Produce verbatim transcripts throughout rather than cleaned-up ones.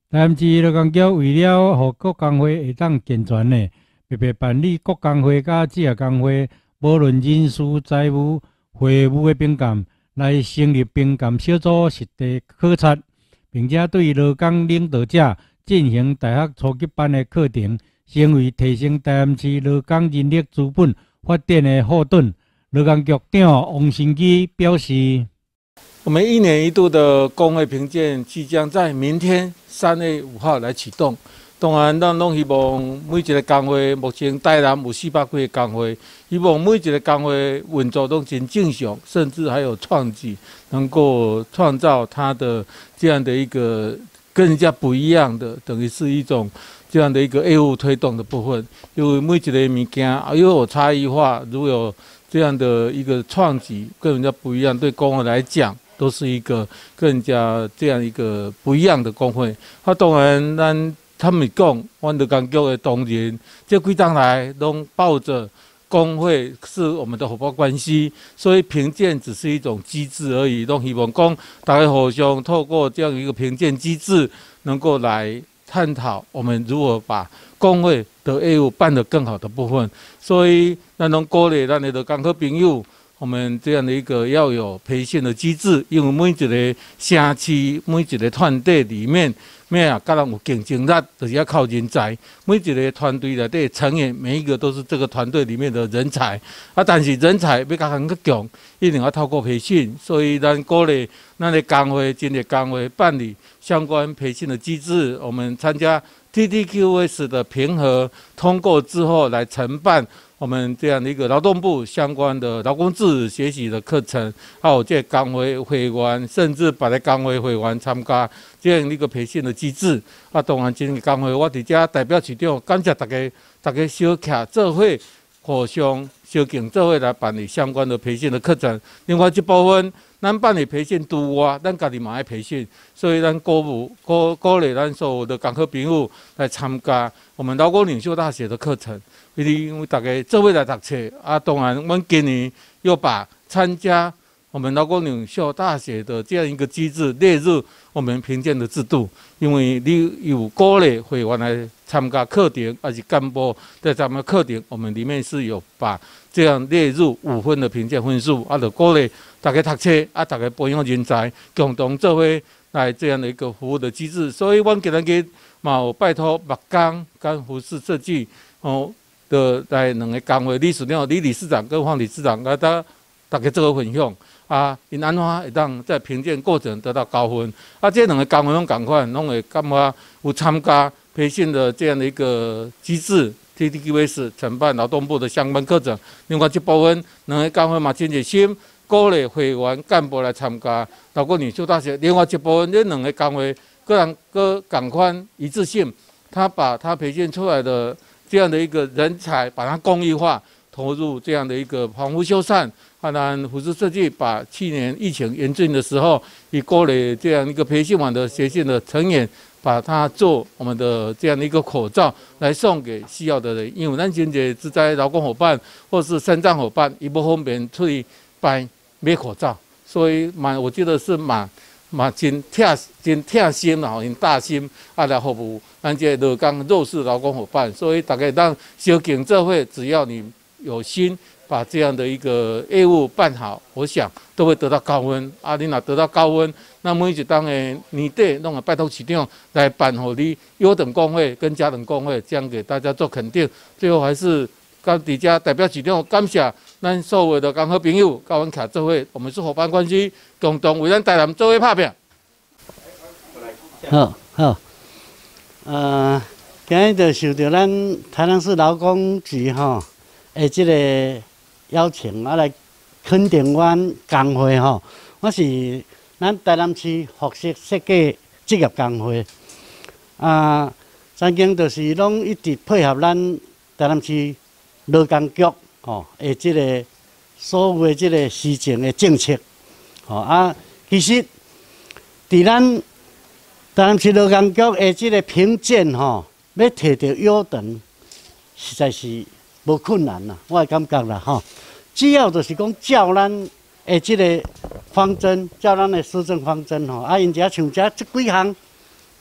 台南市劳工局为了让各工会会当健全呢，特别办理各工会甲职业工会，无论人事、财务、会务的评鉴，来成立评鉴小组实地考察，并且对劳工领导者进行大学初级班的课程，成为提升台南市劳工人力资本发展的后盾。劳工局长王新基表示。 我们一年一度的工会评鉴即将在明天三月五号来启动。当然，咱拢希望每一个工会，目前台南有四百几个工会，希望每一个工会运作都真正常，甚至还有创举，能够创造它的这样的一个跟人家不一样的，等于是一种这样的一个业务推动的部分。因为每一个物件啊，又有差异化，如果有这样的一个创举，跟人家不一样，对工会来讲。 都是一个更加这样一个不一样的工会。啊，当然，咱他们讲，阮劳工局的同仁，这几当来都抱着工会是我们的伙伴关系，所以评鉴只是一种机制而已。都希望讲，大家互相透过这样一个评鉴机制，能够来探讨我们如何把工会的业务办得更好的部分。所以，咱拢鼓励咱的劳工好朋友。 我们这样的一个要有培训的机制，因为每一个城市、每一个团队里面，咩啊，甲人有竞争力，就是要靠人才。每一个团队内底成员，每一个都是这个团队里面的人才。啊，但是人才要甲人去强，一定要透过培训。所以，咱鼓励咱的工会、今日工会办理相关培训的机制。我们参加 T T Q S 的评核通过之后，来承办。 我们这样的一个劳动部相关的劳工自主学习的课程，还有这工会会员，甚至别的工会会员参加这样一个培训的机制。啊，当然，今日工会我伫这代表市长，感谢大家，大家小徛做伙，互相小竞做伙来办理相关的培训的课程。另外一部分，咱办理培训除外，咱家己嘛爱培训，所以咱鼓舞鼓鼓励咱所有的工课朋友来参加我们劳工领袖大学的课程。 因为大家做伙来读册啊，当然，我们今年又把参加我们劳工领袖大学的这样一个机制列入我们评鉴的制度。因为你有鼓励会员来参加课程，还是干部在咱们课程，我们里面是有把这样列入五分的评鉴分数，啊，就鼓励大家读册啊，大家培养人才，共同做伙来这样的一个服务的机制。所以，我今日个嘛有拜托木工跟服饰设计哦。 的来两个工会理事长、李理事长跟黄理事长，啊，大大家做个分享啊，因安怎会当在评鉴过程得到高分？啊，这两个工会拢共款，拢会感觉有参加培训的这样的一个机制 ，T T Q S 承办劳动部的相关课程。另外一部分两个工会嘛真热心，鼓励会员干部来参加劳工领袖大学。另外一部分这两个工会个人个共款一致性，他把他培训出来的。 这样的一个人才，把它公益化，投入这样的一个房屋修缮，当然服饰设计，把去年疫情严峻的时候，以郭磊这样一个培训网的学训的成员，把它做我们的这样的一个口罩来送给需要的人。因为咱现在是在劳工伙伴或是身障伙伴，一不方便出去买买口罩，所以蛮我觉得是蛮。 嘛，真贴真贴心啦，很大心啊来服务咱这劳工弱势劳工伙伴，所以大家当小竞做伙，只要你有心把这样的一个业务办好，我想都会得到高分。啊，你若得到高分，那每一当的年底，弄个拜托市长来办好你优等工会跟家等工会，这样给大家做肯定。最后还是跟底下代表市长感谢咱所有的工会朋友，跟阮徛做伙，我们是伙伴关系。 共同为咱台南做伙拍拼。 好好，呃，今日就受到咱台南市劳工局吼的这个邀请，啊来肯定阮工会吼。我是咱台南市服饰设计职业工会，啊，曾经就是拢一直配合咱台南市劳工局吼的这个所有的这个施政的政策。 哦啊，其实，伫咱台南市劳工局的这个评鉴吼，要摕到优等，实在是无困难啦，我感觉啦吼。只要就是讲照咱的这个方针，照咱的施政方针吼，啊，因遮像遮这几项，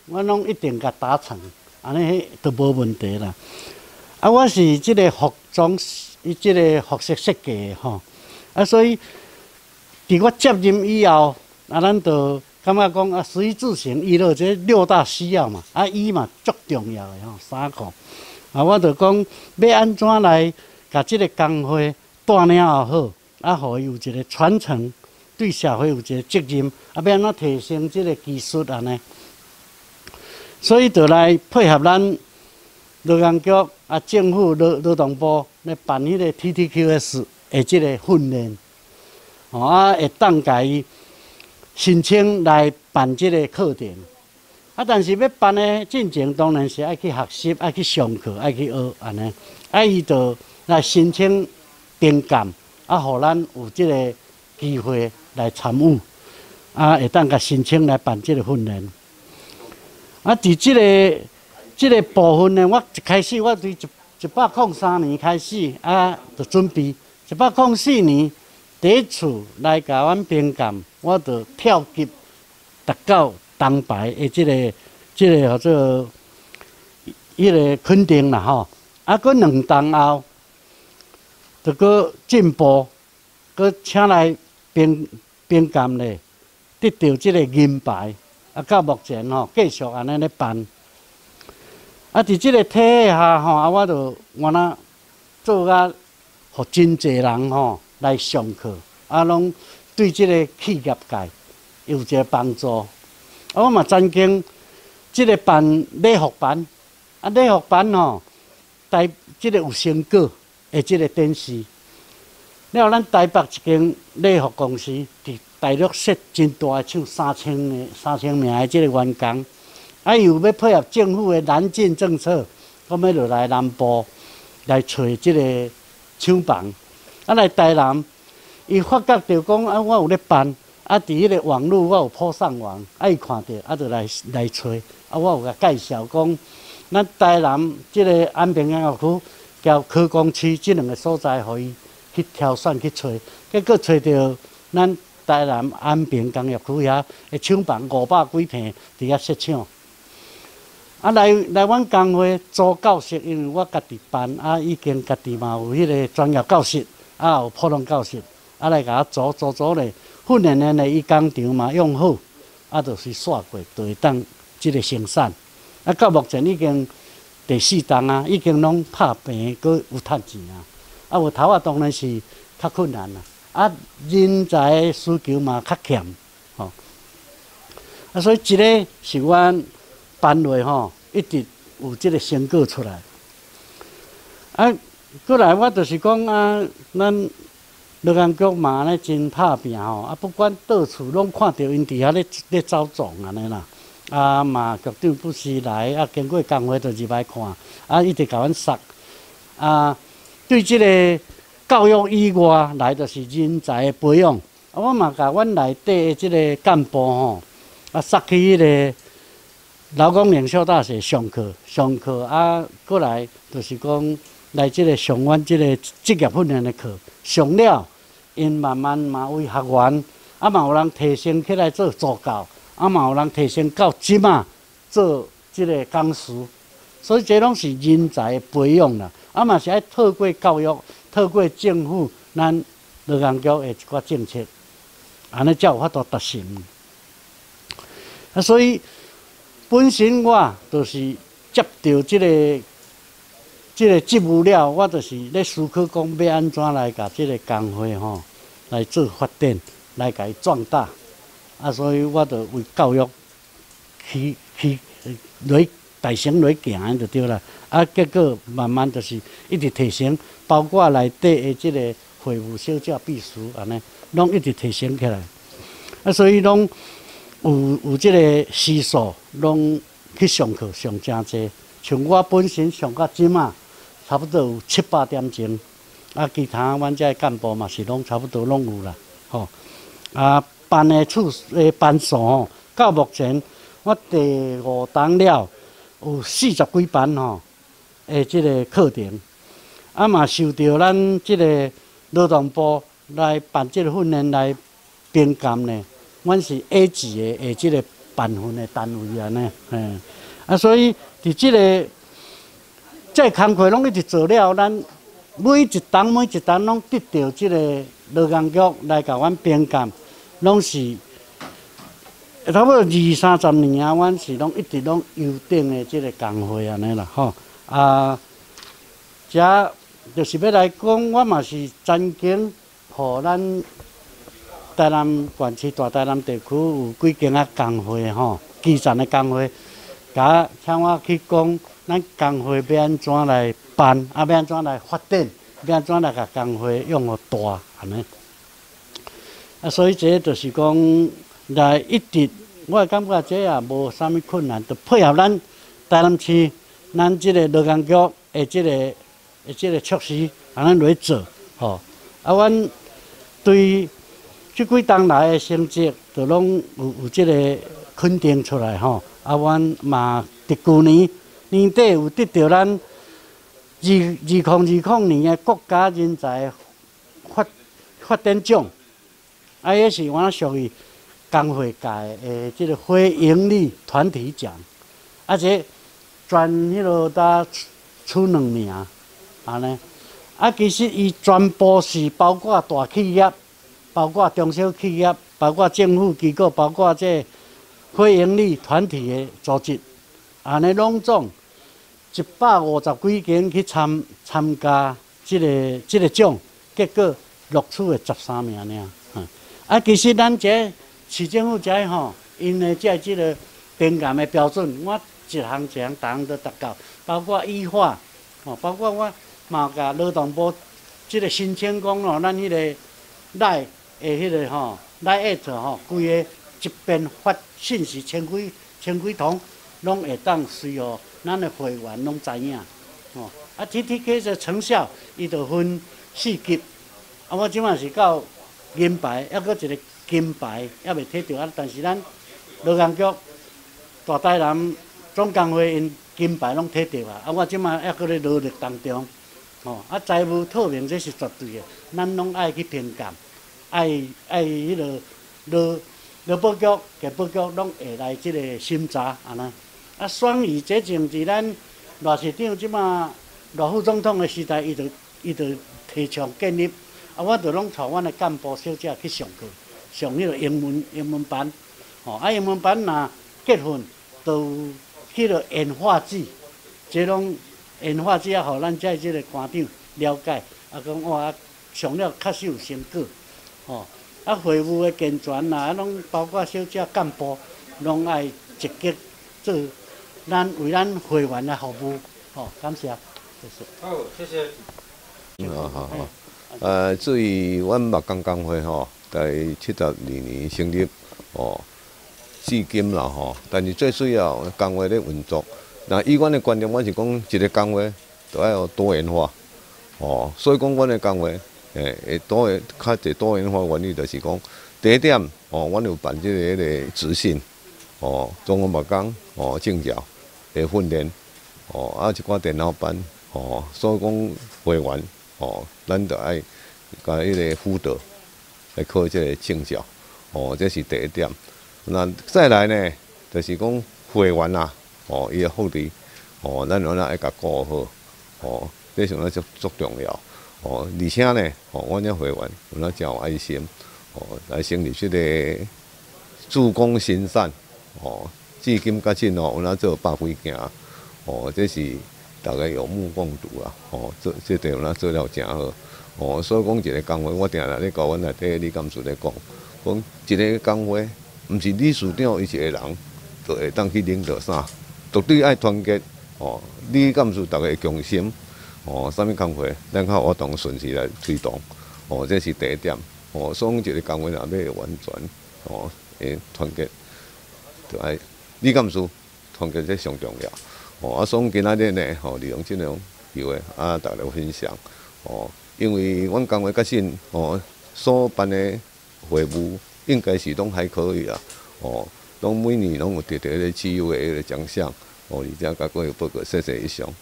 我拢一定甲达成，安尼都无问题啦。啊，我是即个服装，伊即个服饰设计吼，啊，所以伫我接任以后，啊，咱就感觉讲啊，随自行娱乐这六大需要嘛，啊，衣嘛足重要的吼，衫裤。啊，我就讲要安怎来甲即个工会带领后好，啊，互伊有一个传承，对社会有一个责任，啊，要安怎提升即个技术安尼。所以就来配合咱劳工局啊，政府劳劳动部来办迄个 T T Q S 的即个训练，吼啊，会当甲伊申请来办即个课程。啊，但是要办的进前，当然是爱去学习、爱去上课、爱去学安尼。啊，伊就来申请评鉴，啊，互咱有即个机会来参与，啊，会当甲申请来办即个训练。啊，伫即个即个部分呢，我一开始我伫一一百零三年开始啊，就准备一百零四年第一次来甲阮评鉴，我就跳级达到铜牌的即、这个即、这个叫做迄个肯定啦吼。啊，搁两档后，就搁进步，搁请来评评鉴咧，得到即个银牌。啊，到目前吼，继续安尼咧办。啊，伫即个体系下吼，啊，我就我那做甲，互真侪人吼来上课，啊，拢对即个企业界有一个帮助。啊，我嘛曾经即个办礼服班，啊，礼服班吼，台即个有成果的即个展示。了后，咱台北一间礼服公司伫大陆设真大个厂，三千个三千名的即个员工，啊，又要配合政府的南进政策，我要落来南部来找即个厂房，啊，来台南，伊发觉到讲啊，我有咧办，啊，伫迄个网络我有铺上网，啊，伊看到啊，就来来找，啊，我有甲介绍讲，咱台南即个安平工业区交科工区即两个所在，互伊去挑选去找，结果找到咱台南安平工业区遐的厂房五百几平伫遐设厂。啊，来来，阮工会租教室，因为我家己办，啊，已经家己嘛有迄个专业教室，啊，有普通教室，啊，来甲我租租租咧，训练练咧，伊工厂嘛用好，啊，就是煞过，就会当即个生产。啊，到目前已经第四档啊，已经拢拍平，佮有趁钱啊。啊，有头啊，当然是较困难啦。啊，人才需求嘛较欠，吼。啊，所以即个是阮办落吼，一直有即个成果出来。啊，过来我就是讲啊，咱劳工局嘛咧真拍拼吼，啊，不管到处拢看到因伫遐咧咧走总安尼啦。啊嘛，局长不时来，啊，经过工会就入来看，啊，一直甲阮说，啊，对即个教育以外，来就是人才的培养。啊，我嘛甲阮内底的即个干部吼，啊，塞去迄个劳工领袖大学上课，上课啊，过来就是讲来即个上阮即个职业训练的课，上了，因慢慢嘛为学员，啊嘛有人提升起来做助教，啊嘛有人提升到即马做即个讲师，所以这拢是人才的培养啦。啊嘛是爱透过教育。透过政府咱劳工局的一寡政策，安尼才有法度达成。啊，所以本身我就是接到即个即个职务了，我就是咧思考讲要安怎来甲即个工会吼来做发展，来甲伊壮大。啊，所以我就为教育去去来大成来行就对啦。啊，结果慢慢就是一直提升。包括内底的即个会务小姐、秘书安尼，拢一直提升起来。啊，所以拢有有即个时数，拢去上课上真济。像我本身上到即马，差不多有七八点钟。啊，其他阮遮干部嘛是拢差不多拢有啦。吼、哦，啊，办的处诶班数吼，到目前我第五档了，有四十几班吼，诶，即个课程。啊嘛受到咱即个劳动部来办即个训练来评鉴呢，阮是 A 级的诶即个办分的单位安尼，嘿，啊，所以伫即、这个这工课拢一直做了，咱每一档每一档拢得到即个劳工局来甲阮评鉴，拢是差不多二三十年啊，阮是拢一直拢优等的即个工会安尼啦，吼啊，遮就是要来讲，我嘛是曾经互咱台南县市大台南地区有几间啊工会吼，基层的工会，甲请我去讲，咱工会要安怎来办，啊要安怎来发展，要安怎来甲工会用互大安尼。啊，所以这就是讲来一直，我感觉这也无啥物困难，就配合咱台南市咱即个劳工局的即个的即个措施，安尼来做吼。啊，阮对即几当来的成绩，就拢有有即个肯定出来吼。啊，阮嘛伫旧年年底有得到咱二二零二零年的国家人才发发展奖，啊，也是我属于工会界的即个非营利团体奖，啊，这全迄落搭出两名，安尼。啊，其实伊全部是包括大企业。包括中小企业，包括政府机构，包括这非营利团体的组织，安尼拢总一百五十几间去参参加这个这个奖，结果录取的十三名尔。啊，其实咱这市政府这吼，因的这这个评鉴的标准，我一项一项，逐项都达到，包括依法，哦，包括我嘛甲劳动部这个申请讲咯，咱迄个来。诶，迄个吼，来艾特吼，规个一边发信息，千几千几通，拢会当随后咱的会员拢知影，吼。啊 ，T T K 的成效，伊就分四级，啊，我即马是到银牌，还佫一个金牌，还未摕到啊。但是咱劳工局大台南总工会因金牌拢摕到啊，啊，我即马还佫咧努力当中，吼。啊，财务透明这是绝对的，咱拢爱去评鉴。爱爱迄个劳劳保局、健保局拢会来即个审查安尼。啊，选伊这前伫咱赖市长即马赖副总统的时代，伊就伊就提倡建立，啊，我就拢带阮的干部小姐去上课，上迄个英文英文班，吼，啊，英文班若结婚，就迄个研化剂，即拢研化剂啊，互咱遮即个官长了解，啊，讲哇，上了确实有成果。吼，啊，会务的健全啦，拢包括小姐干部，拢爱积极做，咱为咱会员来服务，吼，感谢，谢谢。 好，谢谢。 好好好。呃，至于阮木工工会吼，在七十二年成立，哦，至今啦吼，但是最主要工会咧运作，那以阮的观点，阮是讲一个工会都要有多元化，哦，所以讲阮的工会。诶，会多诶，较侪多元化原理就是讲，第一点，哦，阮有办即个迄个执行，哦，中国木工，哦，证照的训练，哦，啊一寡电脑班，哦，所以讲会员，哦，咱着爱甲迄个辅导来考即个证照，哦，这是第一点。那再来呢，就是讲会员啦，哦，伊诶福利，哦，咱阮爱甲顾好，哦，这上咧足足重要。哦，而且呢，哦，阮遮会员有咱真有爱心，哦，来成立即个助公行善，哦，至今甲今哦，有咱做百几件，哦，这是大家有目共睹啊，哦，这这点有咱做了真好，哦，所以讲一个工会，我定定咧甲阮内底李干事咧讲，讲一个工会，毋是理事长伊一个人就会当去领导啥，绝对爱团结，哦，李干事大家会共心。哦，啥物工会，咱较活动顺势来推动，哦，这是第一点。哦，所以讲一个工会若要完全，哦，诶，团结，就爱李干事团结这上重要。哦，啊，所以今仔日呢，吼，利用即种机会，啊，大家分享，哦，因为阮工会较新，哦，所办的会务应该是拢还可以啊，哦，拢每年拢有得到迄个市友的迄个奖项，哦，而且甲各有报告谢谢以上。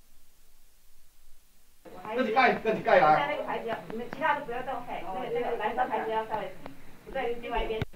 跟你盖，跟你盖来。在那个牌子，你们其他的不要动，嘿，那个那个蓝色牌子要稍微在另外一边。